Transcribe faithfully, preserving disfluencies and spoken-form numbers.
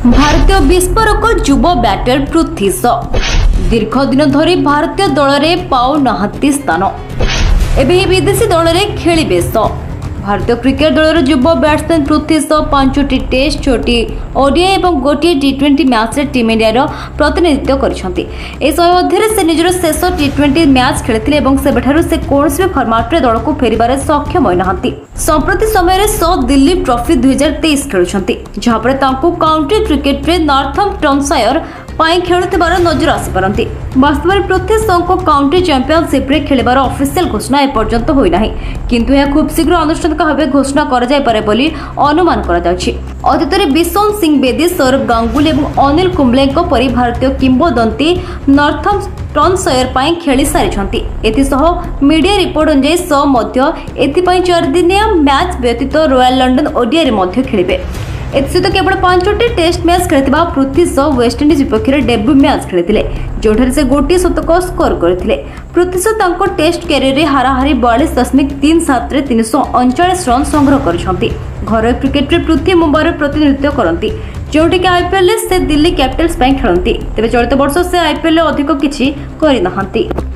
भारतीय विस्फोरक युव बैटर पृथ्वी शॉ दीर्घ दिन धरी भारतीय दल में पाऊ नाहांती स्थान एबे विदेशी दल में खेलिबे शॉ। भारतीय क्रिकेट दलर युव बैट्समैन पृथ्वी शॉ पांचटी टेस्ट छोटी ओडीआई और गोटे T twenty match team India प्रतिनिधित्व करछंती। ए समय मध्य से निजर शेष टी ट्वेंटी मैच खेलते और सेबठारु से कौनसी भी फर्माट रे दल को फेरिबार सक्षम होई नाहांती। संप्रति समय शॉ दिल्ली ट्रॉफी दुई हजार तेईस खेलुछंती, जहां पर तांको काउंटी क्रिकेट रे नॉर्थम्पटनशायर पाई खेलुथिबार नजर आसी पारंती। वास्तव में पृथ्वी शॉ को काउंटी चैंपियनशिप रे खेलिबार ऑफिशियल घोषणा एपर्यंत होई नाही, किंतु यह खूब शीघ्र आनुष्ठानिक भाव घोषणा करा जाय पारे बोली अनुमान करा जाउछि। अतीतरे बिशन सिंह बेदी, सौरभ गांगुली और अनिल कुंबले परी भारतीय किंबदंती नॉर्थम्पटनशायर पाई खेली सारिछंती। एथिसह मीडिया रिपोर्ट अनुसार शॉ मध्य एथिपाई चार दिनिया मैच व्यतीत रॉयल लंडन ओडीआई रे मध्य खेलिबे। एसत केवल पांचटी टेस्ट मैच खेलता पृथ्वी शॉ वेस्टइंडीज विपक्ष डेब्यू मैच खेलते, जोठारे से गोटे शतक स्कोर करते। पृथ्वी शॉ तांको टेस्ट कैरियर हाराहारी बयालीस दशमिक तीन सात तीन सौ अड़चाश रन संग्रह करछंती। घर क्रिकेट रे पृथ्वी मुंबई प्रतिनिधित्व करती, जोटि आईपीएल से दिल्ली कैपिटल्स खेलती। तेज चलित वर्ष से आईपीएल अधिक किछि करि नाहांती।